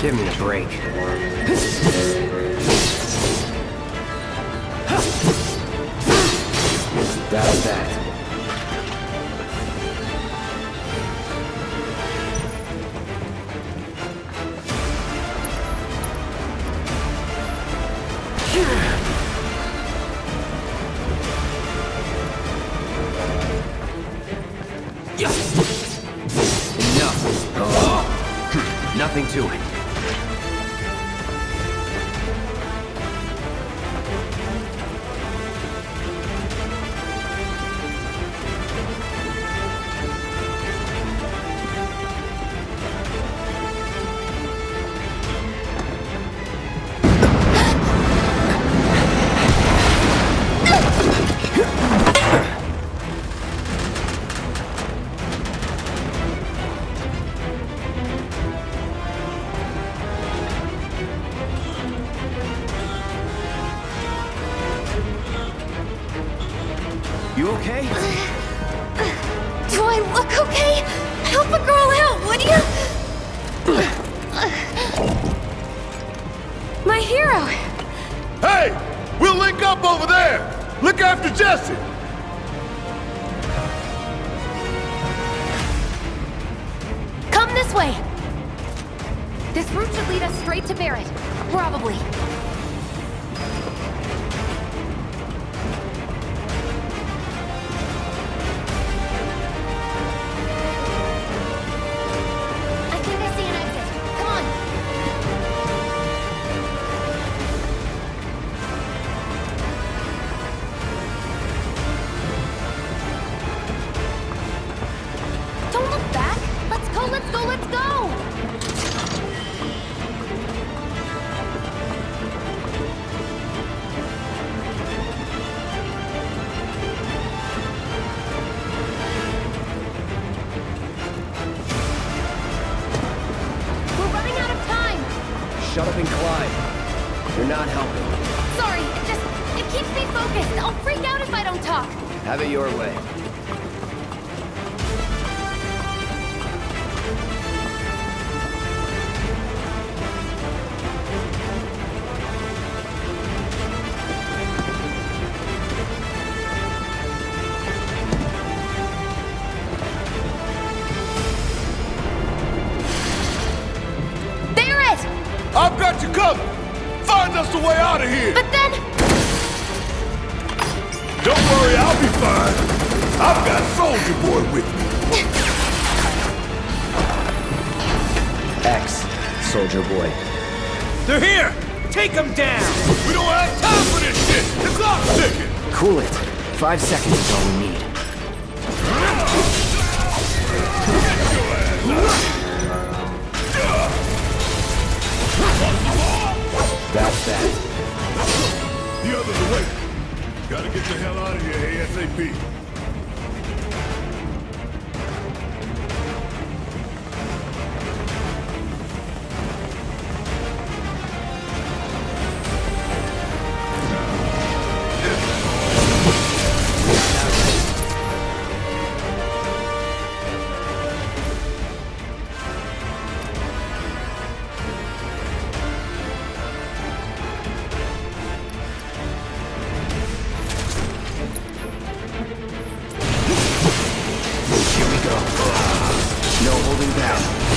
Give me a break. That's that. Enough. Oh. Nothing to it. You okay? Do I look okay? Help a girl out, would you? My hero! Hey! We'll link up over there! Look after Jesse! Come this way! This route should lead us straight to Barrett. Probably. I think I see an exit. Come on! Don't look back! Let's go, let's go, let's go! We're running out of time! Shut up and climb. You're not helping. Sorry, it keeps me focused. I'll freak out if I don't talk. Have it your way. Barrett! I've got you covered! Find us the way out of here! But then... Don't worry, I'll be fine. I've got Soldier Boy with me. X, Soldier Boy. They're here! Take them down! We don't have time for this shit! The clock's ticking! Cool it. 5 seconds is all we need. That's that. The others away. Gotta get the hell out of here ASAP. No holding back.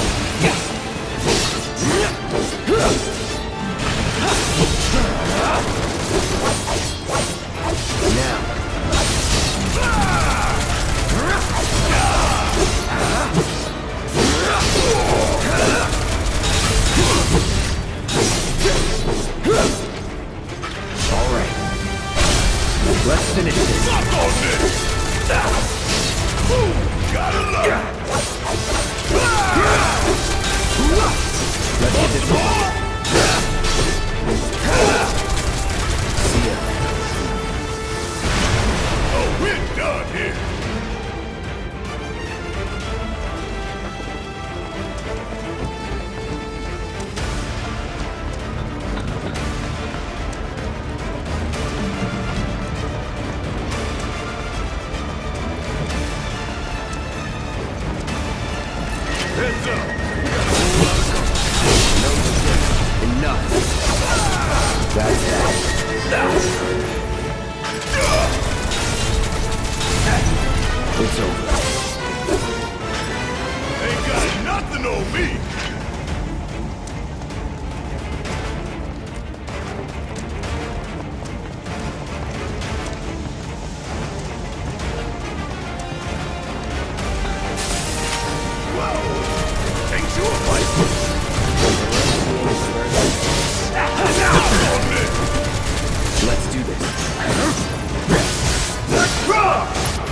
All right. Let's finish this. Fuck on this! Gotta love it! Let's get this on. See ya. Oh, we're done here! Heads up! We got a whole lot of company. That's that. It's over. Ain't got nothing on me! Let's do this. Let's rock!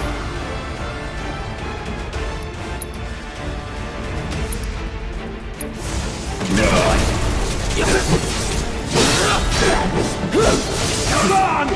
Come on!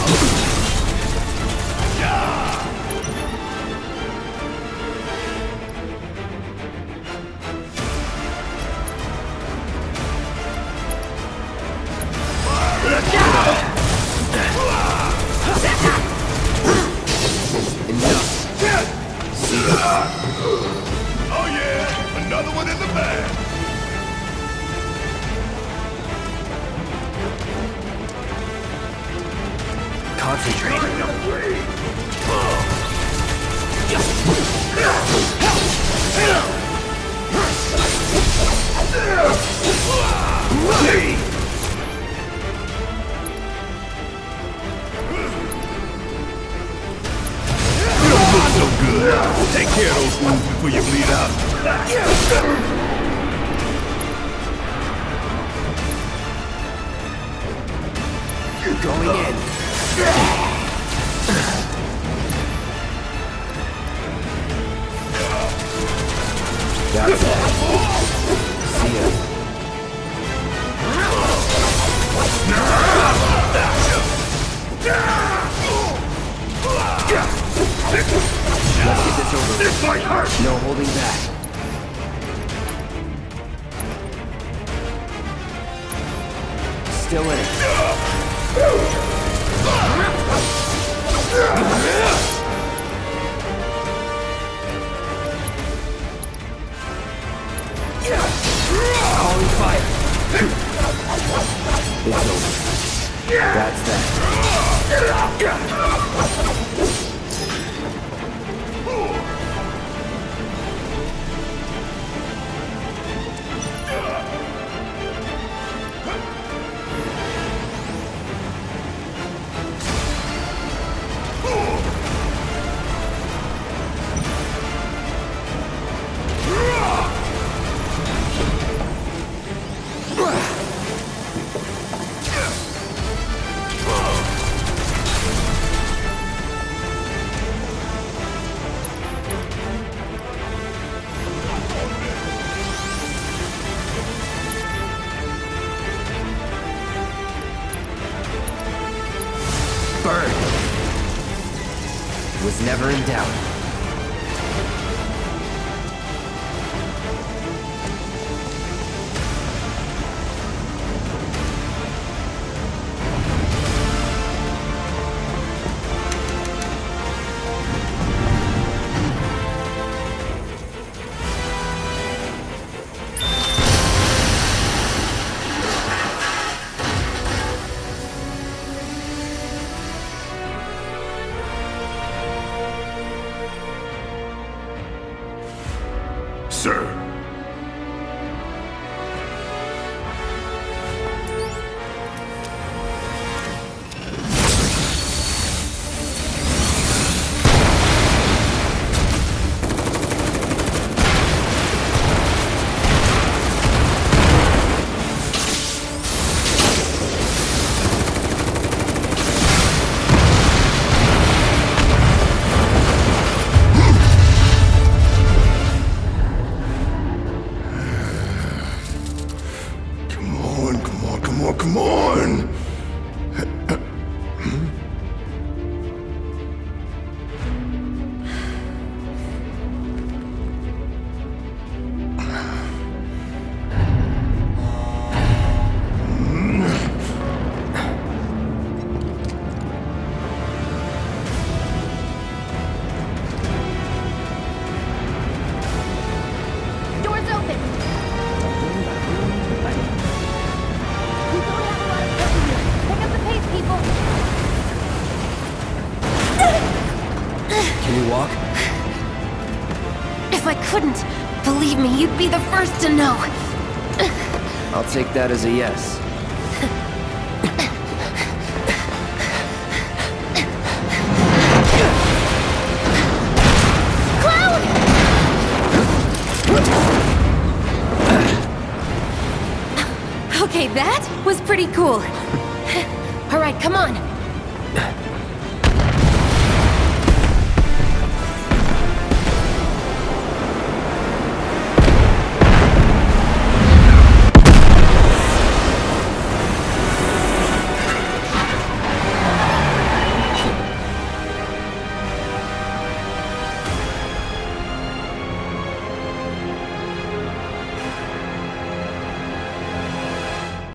Oh yeah, another one in the bag. Concentrate. You don't look so good. Take care of those wounds before you bleed out. Going in. That's it. See ya. Let's get this over with. This might hurt. No holding back. Still in it. Calling fire. It's over. That's that. Burn. Was never in doubt. Sir. Come on! Doors open. We don't have a lot of me, you'd be the first to know. I'll take that as a yes. Cloud! Okay, that was pretty cool. All right, come on.